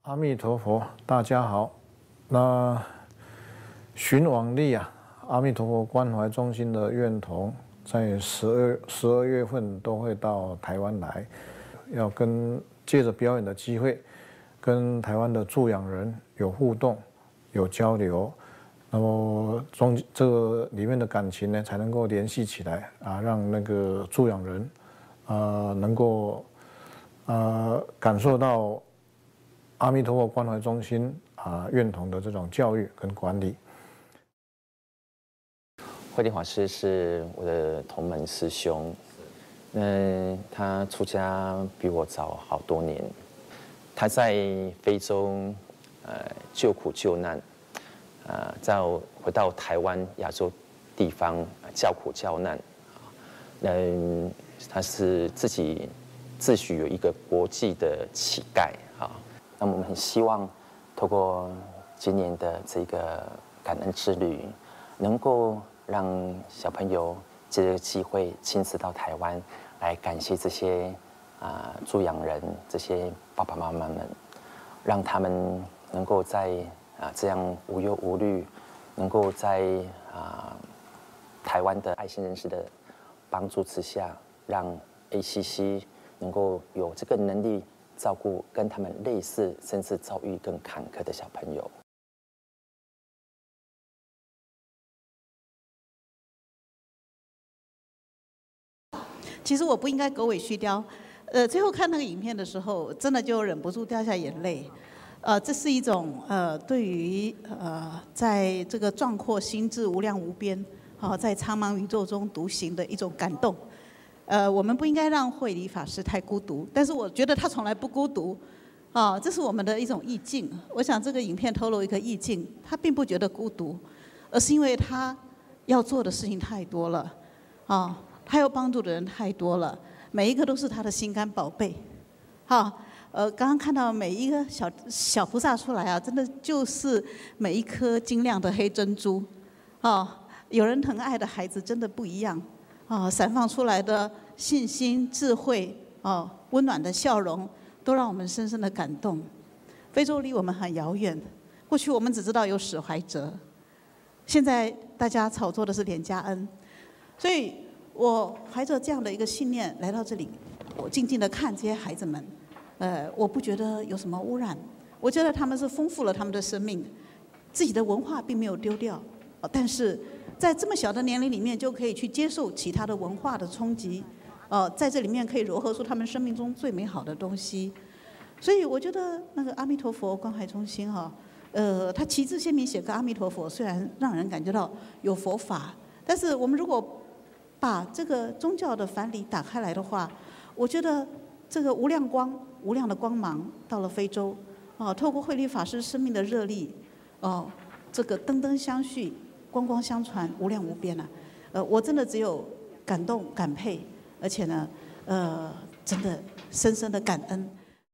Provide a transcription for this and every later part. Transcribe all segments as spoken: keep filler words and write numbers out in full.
阿弥陀佛，大家好。那循往例啊，阿弥陀佛关怀中心的院童在十二十二月份都会到台湾来，要跟借着表演的机会，跟台湾的助养人有互动、有交流。那么中这个里面的感情呢，才能够联系起来啊，让那个助养人啊、呃、能够啊、呃、感受到阿弥陀佛关怀中心啊、呃、院童的这种教育跟管理。 慧林法师是我的同门师兄，那他出家比我早好多年，他在非洲呃救苦救难。呃，再回到台湾亚洲地方叫苦叫难，嗯，他是自己自诩有一个国际的乞丐啊。那么我们很希望透过今年的这个感恩之旅，能够让小朋友借这个机会亲自到台湾来感谢这些啊、呃、助养人、这些爸爸妈妈们，让他们能够在啊，这样无忧无虑，能够在啊台湾的爱心人士的帮助之下，让 A C C 能够有这个能力照顾跟他们类似，甚至遭遇更坎坷的小朋友。 其实我不应该狗尾续貂，呃，最后看那个影片的时候，真的就忍不住掉下眼泪。呃，这是一种呃，对于呃，在这个壮阔心智无量无边，好、呃，在苍茫宇宙中独行的一种感动。呃，我们不应该让慧理法师太孤独，但是我觉得他从来不孤独，啊、呃，这是我们的一种意境。我想这个影片透露一个意境，他并不觉得孤独，而是因为他要做的事情太多了，啊、呃，他要帮助的人太多了，每一个都是他的心肝宝贝，好、呃。呃，刚刚看到每一个小小菩萨出来啊，真的就是每一颗晶亮的黑珍珠，哦，有人疼爱的孩子真的不一样，哦，散放出来的信心、智慧，哦，温暖的笑容，都让我们深深的感动。非洲离我们很遥远，过去我们只知道有史怀哲，现在大家炒作的是连家恩，所以我怀着这样的一个信念来到这里，我静静的看这些孩子们。呃，我不觉得有什么污染，我觉得他们是丰富了他们的生命，自己的文化并没有丢掉，但是在这么小的年龄里面就可以去接受其他的文化的冲击，呃，在这里面可以糅合出他们生命中最美好的东西，所以我觉得那个阿弥陀佛关怀中心哈、哦，呃，他旗帜鲜明写个阿弥陀佛，虽然让人感觉到有佛法，但是我们如果把这个宗教的藩篱打开来的话，我觉得这个无量光。无量的光芒到了非洲，哦，透过慧理法师生命的热力，哦，这个灯灯相续，光光相传，无量无边啊！呃，我真的只有感动、感佩，而且呢，呃，真的深深的感恩。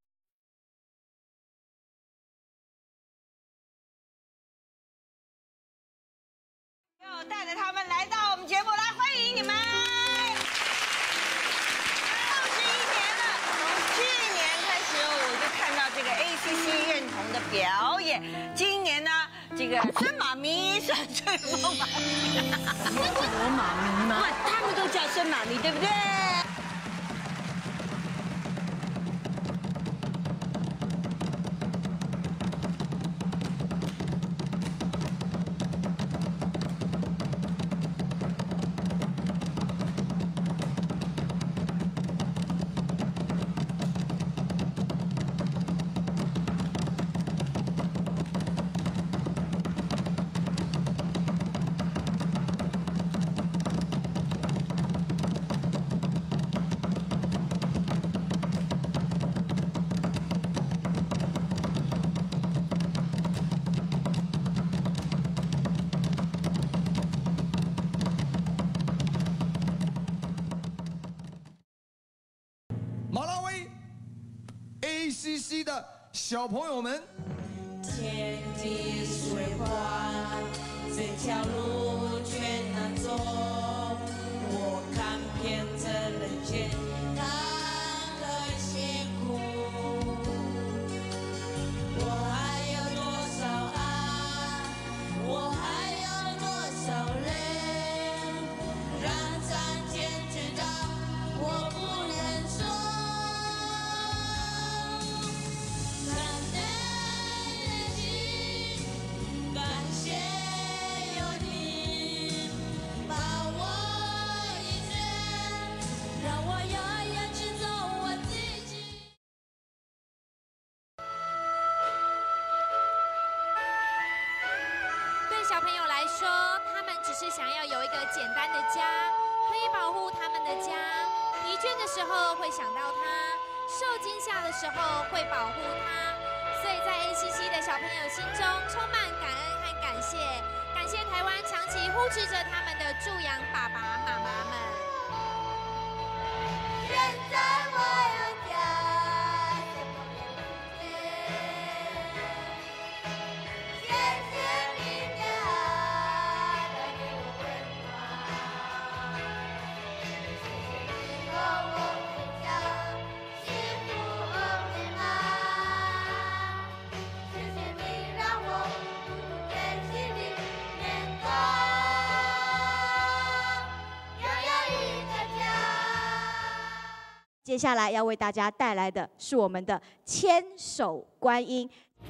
要带着他们来到我们节目来欢迎你们。这个 A C C 院童的表演，今年呢，这个孙妈咪是最后妈咪，我妈咪吗？他们都叫孙妈咪，对不对？ 马拉维 A C C 的小朋友们， 天地水花，这条路却难走。我看遍这人间他的辛苦，我说，他们只是想要有一个简单的家，可以保护他们的家。疲倦的时候会想到他，受惊吓的时候会保护他。所以在 A C C 的小朋友心中充满感恩和感谢，感谢台湾长期护持着他们的助养爸爸妈妈们。现在我有家。 接下来要为大家带来的是我们的千手观音。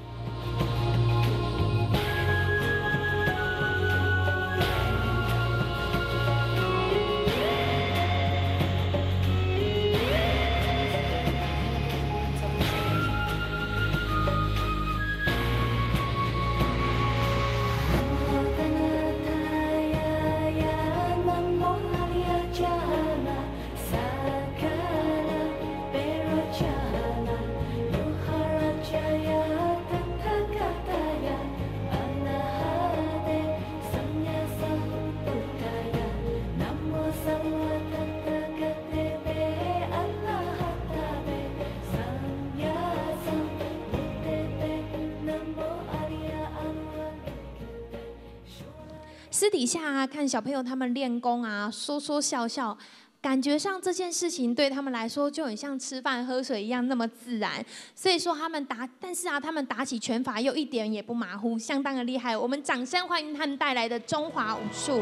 私底下啊，看小朋友他们练功啊，说说笑笑，感觉上这件事情对他们来说就很像吃饭喝水一样那么自然。所以说他们打，但是啊，他们打起拳法又一点也不马虎，相当的厉害。我们掌声欢迎他们带来的中华武术。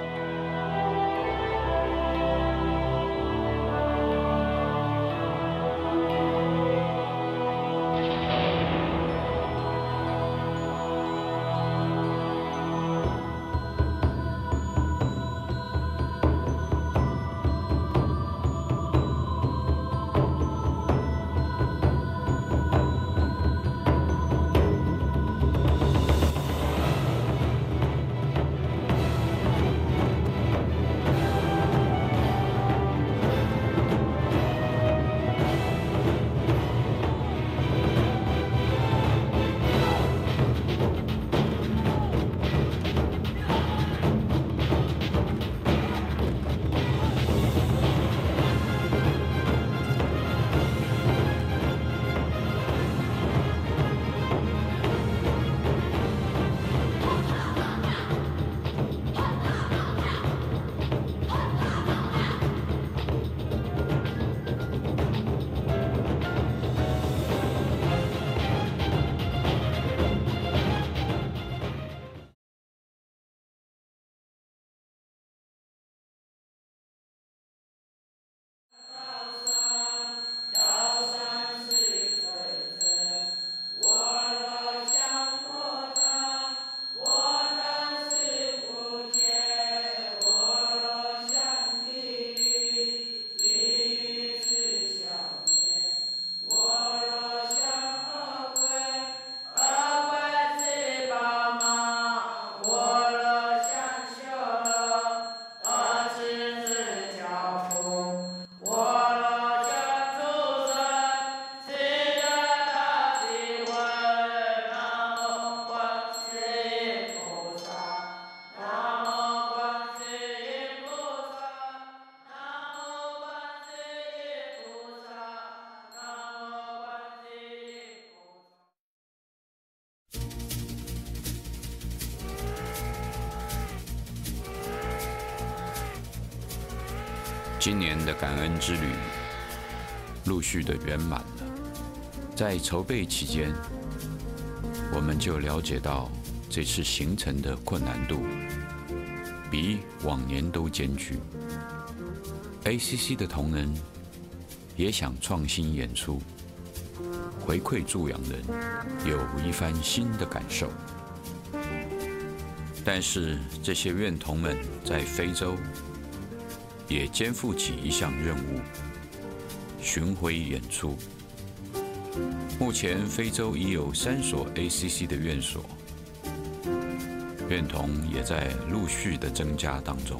今年的感恩之旅陆续的圆满了，在筹备期间，我们就了解到这次行程的困难度比往年都艰巨。A C C 的同仁也想创新演出，回馈助养人，有一番新的感受。但是这些院童们在非洲也肩负起一项任务：巡回演出。目前非洲已有三所 A C C 的院所， 院童也在陆续的增加当中。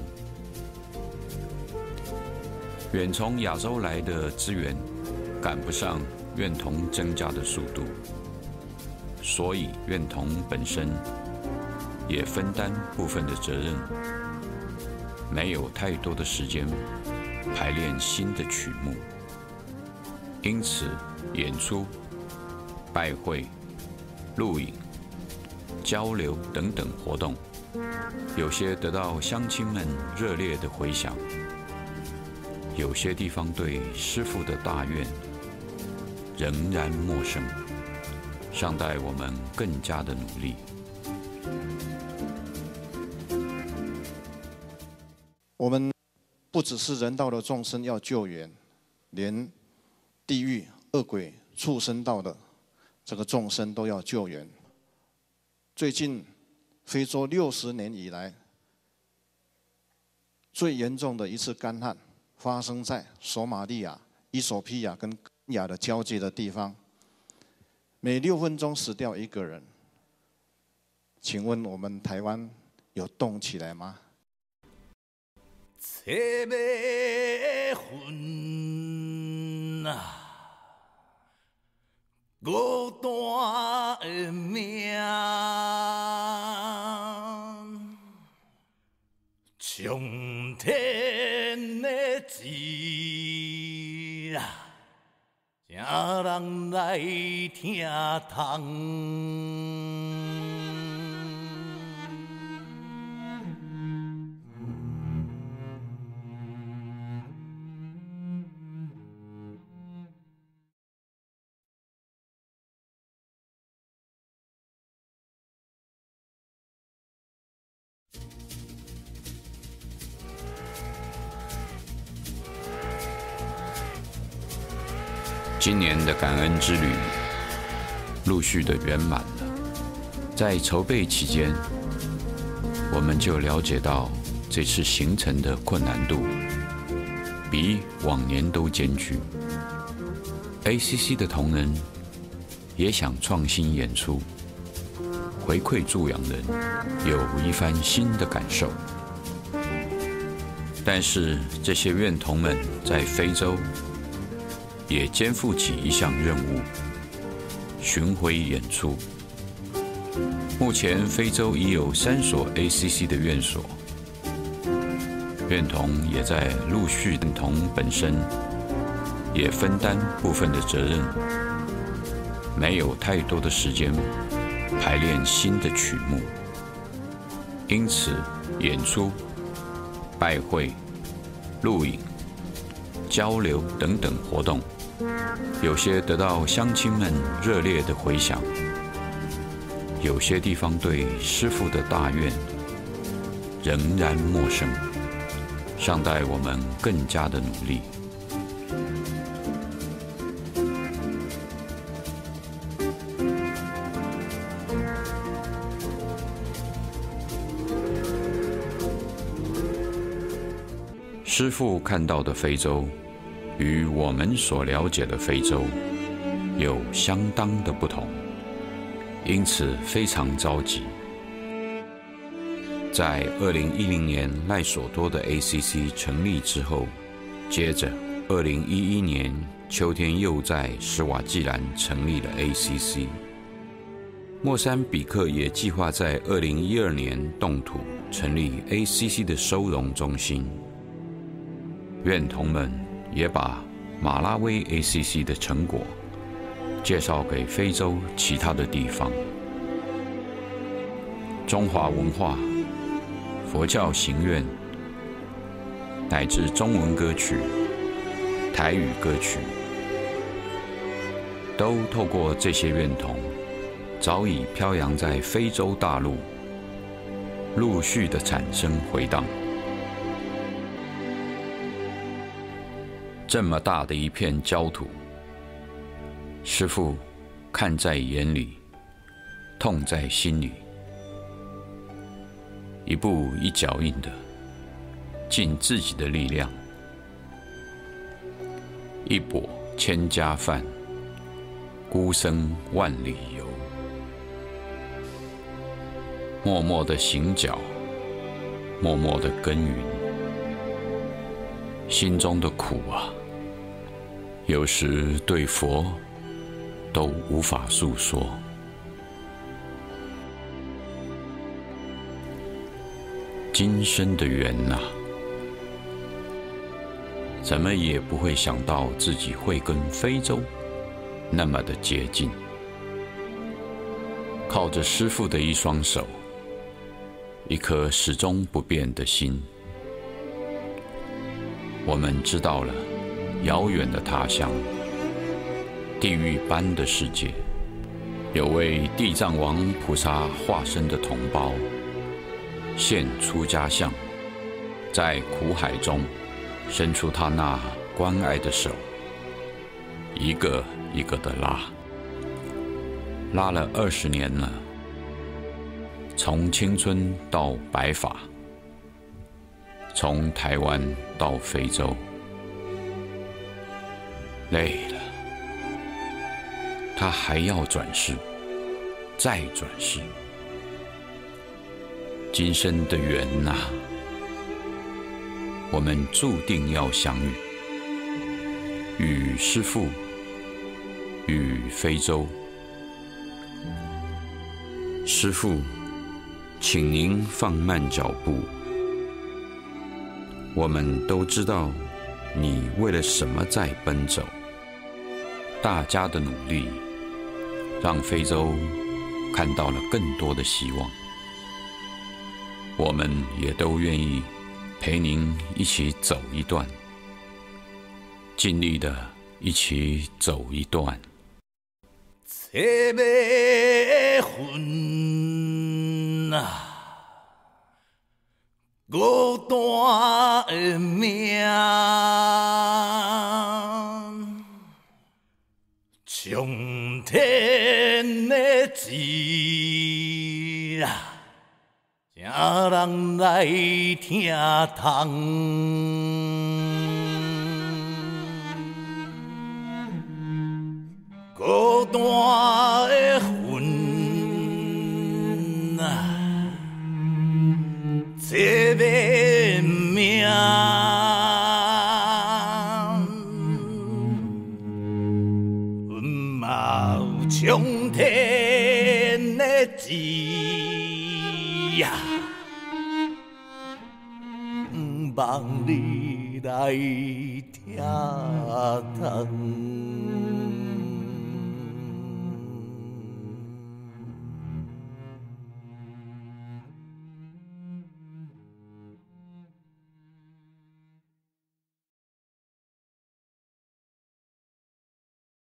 远从亚洲来的资源赶不上院童增加的速度，所以院童本身也分担部分的责任，没有太多的时间排练新的曲目，因此演出、拜会、录影、交流等等活动，有些得到乡亲们热烈的回响，有些地方对师父的大愿仍然陌生，尚待我们更加的努力。 我们不只是人道的众生要救援，连地狱、恶鬼、畜生道的这个众生都要救援。最近，非洲六十年以来最严重的一次干旱，发生在索马利亚、伊索比亚跟肯亚的交界的地方，每六分钟死掉一个人。请问我们台湾有动起来吗？ 切要分啊，孤单的命，上天的旨啊，请人来听通。 今年的感恩之旅陆续的圆满了，在筹备期间，我们就了解到这次行程的困难度比往年都艰巨。A C C 的同仁也想创新演出，回馈助养人，有一番新的感受。但是这些院童们在非洲也肩负起一项任务，巡回演出。目前非洲已有三所 A C C 的院所，院童也在陆续，院童本身也分担部分的责任，没有太多的时间排练新的曲目，因此演出、拜会、录影、交流等等活动，有些得到乡亲们热烈的回响，有些地方对师父的大愿仍然陌生，尚待我们更加的努力。师父看到的非洲，与我们所了解的非洲有相当的不同，因此非常着急。在二零一零年赖索多的 A C C 成立之后，接着二零一一年秋天又在史瓦济兰成立了 A C C。莫桑比克也计划在二零一二年动土成立 A C C 的收容中心。院童们也把马拉维 A C C 的成果介绍给非洲其他的地方。中华文化、佛教行愿，乃至中文歌曲、台语歌曲，都透过这些院童，早已飘扬在非洲大陆，陆续的产生回荡。这么大的一片焦土，师父看在眼里，痛在心里，一步一脚印的尽自己的力量，一钵千家饭，孤身万里游。 默默的行脚，默默的耕耘，心中的苦啊，有时对佛都无法诉说。今生的缘啊，怎么也不会想到自己会跟非洲那么的接近。靠着师父的一双手，一颗始终不变的心，我们知道了遥远的他乡，地狱般的世界，有位地藏王菩萨化身的同胞现出家相，在苦海中伸出他那关爱的手，一个一个的拉，拉了二十年了，从青春到白发，从台湾到非洲，累了，他还要转世，再转世。今生的缘啊，我们注定要相遇，与师父，与非洲。师父，请您放慢脚步。我们都知道你为了什么在奔走，大家的努力让非洲看到了更多的希望。我们也都愿意陪您一起走一段，尽力的一起走一段。 切要分啊，孤单的命，上天的旨啊，请人来听通。孤单的魂啊，这个命，阮嘛有上天的旨呀，毋望你来听通。